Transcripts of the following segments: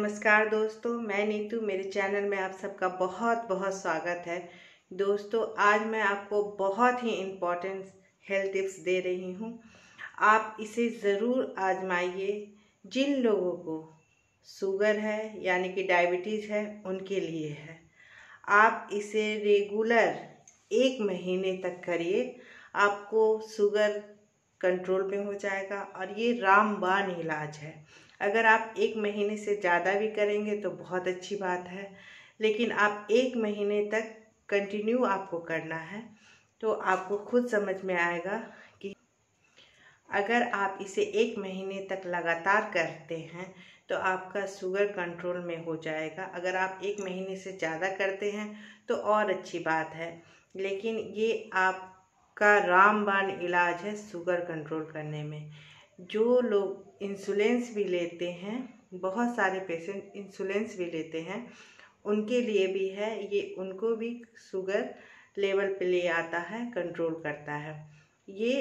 नमस्कार दोस्तों, मैं नीतू। मेरे चैनल में आप सबका बहुत बहुत स्वागत है। दोस्तों, आज मैं आपको बहुत ही इम्पोर्टेंट हेल्थ टिप्स दे रही हूँ। आप इसे ज़रूर आजमाइए। जिन लोगों को शुगर है यानी कि डायबिटीज़ है, उनके लिए है। आप इसे रेगुलर 1 महीने तक करिए, आपको शुगर कंट्रोल में हो जाएगा। और ये रामबाण इलाज है। अगर आप 1 महीने से ज़्यादा भी करेंगे तो बहुत अच्छी बात है, लेकिन आप 1 महीने तक कंटिन्यू आपको करना है, तो आपको खुद समझ में आएगा कि अगर आप इसे 1 महीने तक लगातार करते हैं तो आपका शुगर कंट्रोल में हो जाएगा। अगर आप 1 महीने से ज़्यादा करते हैं तो और अच्छी बात है, लेकिन ये आपका रामबाण इलाज है शुगर कंट्रोल करने में। जो लोग इंसुलिन भी लेते हैं, बहुत सारे पेशेंट इंसुलिन भी लेते हैं, उनके लिए भी है ये। उनको भी शुगर लेवल पे ले आता है, कंट्रोल करता है। ये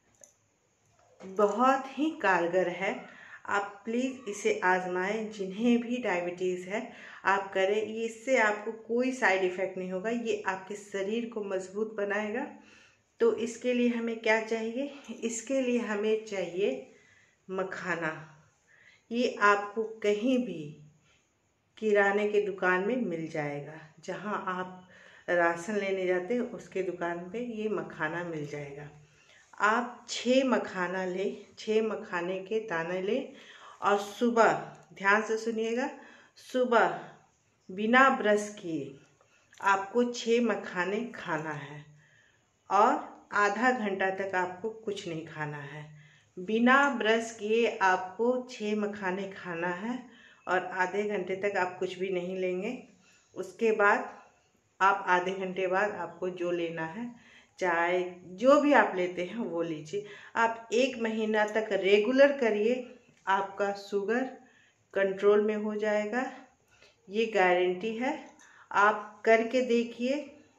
बहुत ही कारगर है। आप प्लीज़ इसे आजमाएं। जिन्हें भी डायबिटीज़ है आप करें। ये इससे आपको कोई साइड इफ़ेक्ट नहीं होगा। ये आपके शरीर को मजबूत बनाएगा। तो इसके लिए हमें क्या चाहिए? इसके लिए हमें चाहिए मखाना। ये आपको कहीं भी किराने के दुकान में मिल जाएगा। जहाँ आप राशन लेने जाते हैं उसके दुकान पे ये मखाना मिल जाएगा। आप 6 मखाना लें, 6 मखाने के दाने लें और सुबह, ध्यान से सुनिएगा, सुबह बिना ब्रश किए आपको 6 मखाने खाना है और आधा घंटा तक आपको कुछ नहीं खाना है। बिना ब्रश किए आपको 6 मखाने खाना है और आधे घंटे तक आप कुछ भी नहीं लेंगे। उसके बाद आप आधे घंटे बाद आपको जो लेना है, चाय जो भी आप लेते हैं वो लीजिए। आप 1 महीना तक रेगुलर करिए, आपका शुगर कंट्रोल में हो जाएगा। ये गारंटी है। आप करके देखिए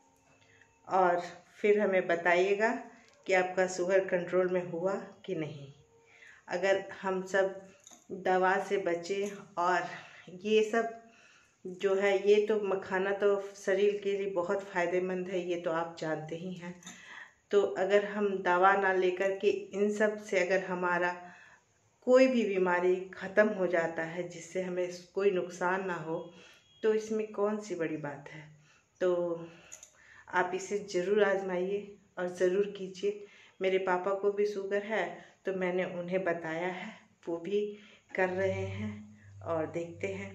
और फिर हमें बताइएगा कि आपका शुगर कंट्रोल में हुआ कि नहीं। अगर हम सब दवा से बचें, और ये सब जो है, ये तो मखाना तो शरीर के लिए बहुत फ़ायदेमंद है, ये तो आप जानते ही हैं। तो अगर हम दवा ना लेकर के इन सब से अगर हमारा कोई भी बीमारी ख़त्म हो जाता है, जिससे हमें कोई नुकसान ना हो, तो इसमें कौन सी बड़ी बात है। तो आप इसे ज़रूर आजमाइए और ज़रूर कीजिए। मेरे पापा को भी शुगर है, तो मैंने उन्हें बताया है, वो भी कर रहे हैं और देखते हैं,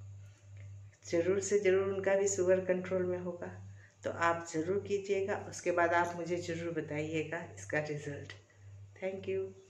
ज़रूर से ज़रूर उनका भी शुगर कंट्रोल में होगा। तो आप ज़रूर कीजिएगा। उसके बाद आप मुझे ज़रूर बताइएगा इसका रिज़ल्ट। Thank you.